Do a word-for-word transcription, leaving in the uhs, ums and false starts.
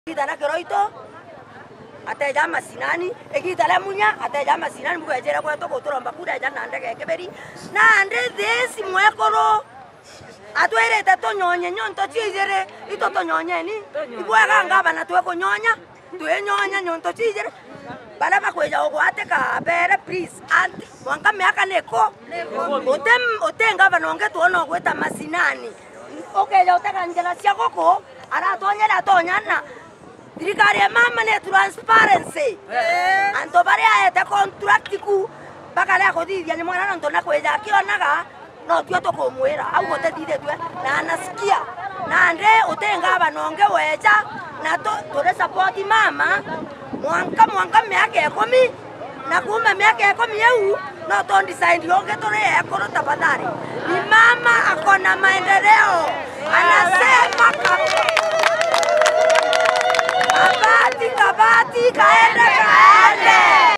Kitana keroito ateja masinani ekitala munya ateja masinani mugejera kwa toko turomba kuda jana ndege keberi na ande desi mwekoro atwere tato nyonye nyonto chijere ito to nyonye ni ibwaga ngaba na tweko nyonya twe nyonya nyonto chijere bala bakweja ogwate ka bere please anti wanka miaka neko otem otenga banonge tuono gweta masinani okeja utaka njela cia goko ara tonyera tonyana Dirikari ya mama ne transparency. Anto bari aete contract ku bakale akodithia ni mwana ndo nakweja kionaga no tio to komwera au gote dide twe na anasikia na nde utenga banonge weja na to tore support mama mwanka mwanka miaka kumi na kumbe miaka kumi yeu no to design yonge tore ekoro tafadhali ni mama akona maendeleo anasema